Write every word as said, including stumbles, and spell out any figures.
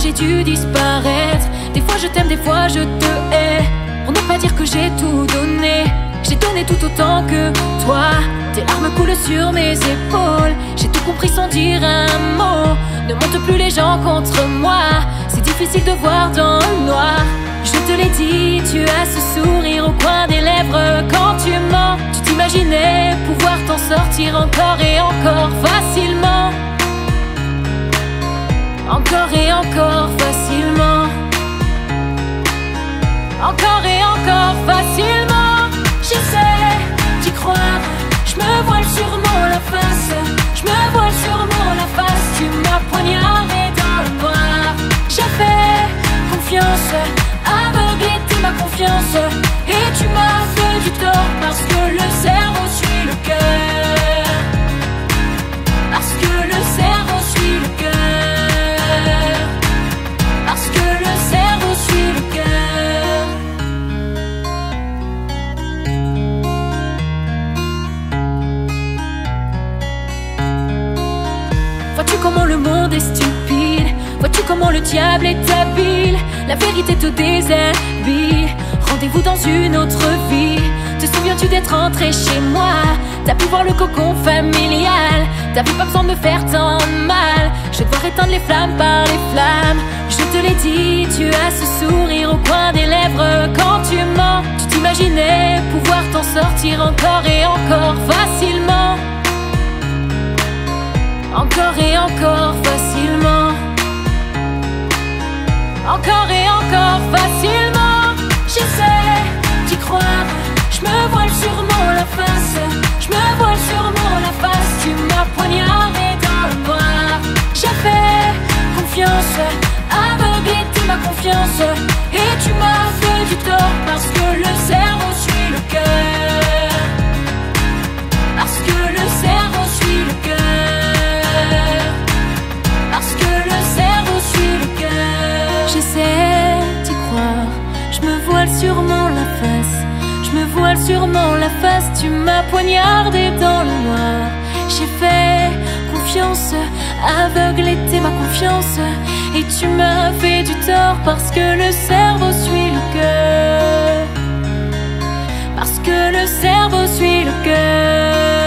j'ai dû disparaître. Des fois je t'aime, des fois je te hais. Pour ne pas dire que j'ai tout donné, j'ai donné tout autant que toi. Tes larmes coulent sur mes épaules, j'ai tout compris sans dire un mot. Ne monte plus les gens contre moi, c'est difficile de voir dans le noir. Je te l'ai dit, tu as ce sourire au coin des lèvres quand tu mens. Tu t'imaginais pouvoir t'en sortir encore et encore facilement. Encore et encore facilement. Encore et encore facilement. J'essaie d'y croire, je me voile sûrement la face. Je me voile sûrement la face. Tu m'as poignardé dans le noir. J'ai fait confiance, aveuglé t'es ma confiance. Et tu m'as fait du tort parce que le cerveau suit le cœur. Parce que le cerveau suit le cœur. Parce que le cerveau suit le cœur. Vois-tu comment le monde est stupide? Vois-tu comment le diable est habile? La vérité te déshabille. Rendez-vous dans une autre vie. Te souviens-tu d'être rentré chez moi? T'as pu voir le cocon familial. T'avais pas besoin de me faire tant de mal. Je vais devoir éteindre les flammes par les flammes. Je te l'ai dit, tu as ce sourire au coin des lèvres quand tu mens. Tu t'imaginais pouvoir t'en sortir encore et encore facilement. Encore et encore facilement. Encore et encore facilement. J'essaie d'y croire, je me voile sûrement la face. Je me voile sûrement la face. Tu m'as poignardé dans le noir. J'ai fait confiance, aveuglé t'es ma confiance. Et tu m'as fait du tort parce que le cerveau suit le cœur. Parce que le cerveau suit le cœur. Parce que le cerveau suit le cœur. J'essaie d'y croire, je me voile sûrement la face. Je me voile sûrement la face. Tu m'as poignardé dans le noir. J'ai fait confiance, aveuglé t'es ma confiance. Et tu m'as fait du tort parce que le cerveau suit le cœur. Parce que le cerveau suit le cœur.